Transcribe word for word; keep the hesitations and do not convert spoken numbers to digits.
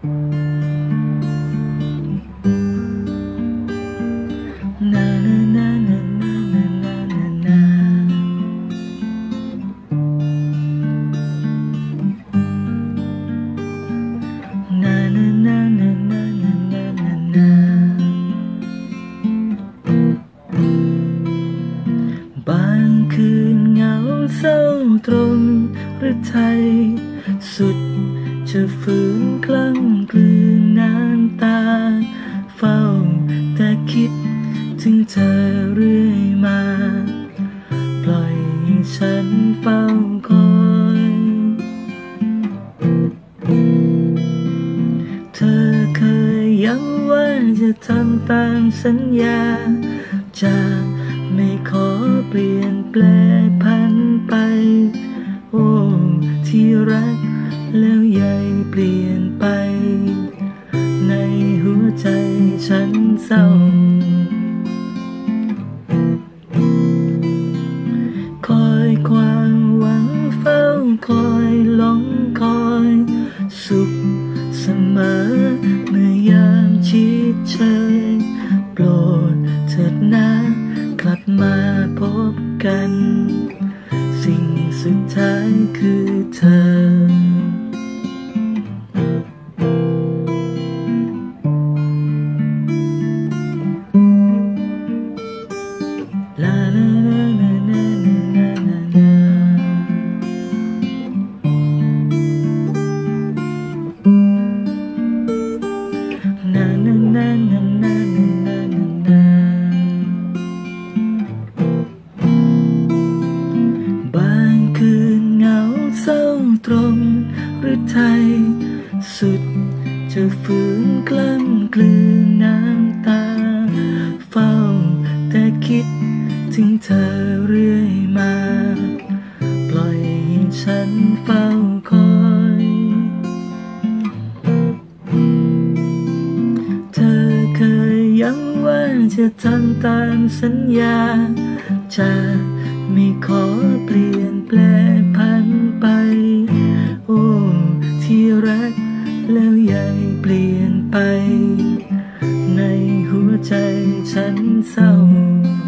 นานานานานานานานานานานานานานานานานาบางคืนเหงาเศร้าตรงหรือไทยสุดจะฝืนคลั่งกลืนน้ำตาเฝ้าแต่คิดถึงเธอเรื่อยมาปล่อยให้ฉันเฝ้าคอยเธอเคยย้ำว่าจะทำตามสัญญาจะไม่ขอเปลี่ยนแปลพันไปโอ้ที่รักแล้วใหญ่เปลี่ยนไปในหัวใจฉันเศร้าคอยความหวังเฝ้าคอยหลงคอยสุขเสมอเมื่อยามชิดเชยโปรดเถิดนะกลับมาพบกันสิ่งสุดท้ายคือเธอลาลาลาลาลาลาลาลานานานานานานานานาบางคืนเหงาเศร้าตรงหรือไทยสุดจะฝืนกลั้นกลืนน้ำตาเฝ้าแต่คิดถึงเธอเรื่อยมาปล่อยให้ฉันเฝ้าคอยเธอเคยย้ำว่าจะทำตามสัญญาจะไม่ขอเปลี่ยนแปลพันไปโอ้ที่รักแล้วใหญ่เปลี่ยนไปในหัวใจฉันเศร้า